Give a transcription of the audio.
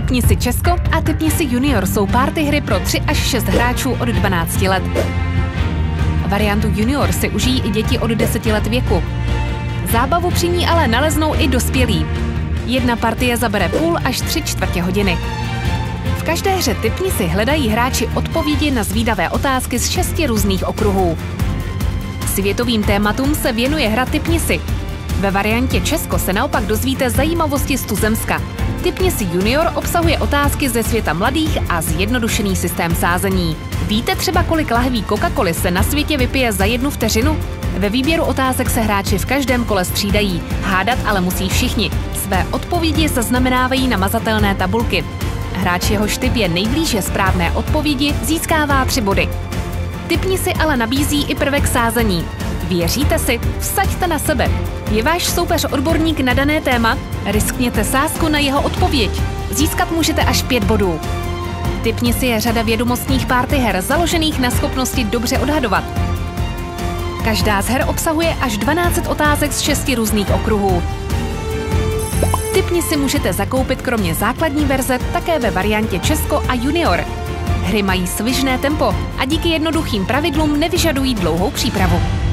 Tipni si Česko a Tipni si Junior jsou party hry pro 3 až 6 hráčů od 12 let. Variantu Junior si užijí i děti od 10 let věku. Zábavu při ní ale naleznou i dospělí. Jedna partie zabere půl až 3/4 hodiny. V každé hře Tipni si hledají hráči odpovědi na zvídavé otázky z 6 různých okruhů. Světovým tématům se věnuje hra Tipni si. Ve variantě Česko se naopak dozvíte zajímavosti z tuzemska. Tipni si Junior obsahuje otázky ze světa mladých a zjednodušený systém sázení. Víte třeba, kolik lahví Coca-Coly se na světě vypije za 1 vteřinu? Ve výběru otázek se hráči v každém kole střídají. Hádat ale musí všichni. Své odpovědi zaznamenávají na mazatelné tabulky. Hráč, jehož typ je nejblíže správné odpovědi, získává 3 body. Tipni si ale nabízí i prvek sázení. Věříte si? Vsaďte na sebe. Je váš soupeř odborník na dané téma? Riskněte sázku na jeho odpověď. Získat můžete až 5 bodů. Tipni si je řada vědomostních party her založených na schopnosti dobře odhadovat. Každá z her obsahuje až 12 otázek z 6 různých okruhů. Tipni si můžete zakoupit kromě základní verze také ve variantě Česko a Junior. Hry mají svižné tempo a díky jednoduchým pravidlům nevyžadují dlouhou přípravu.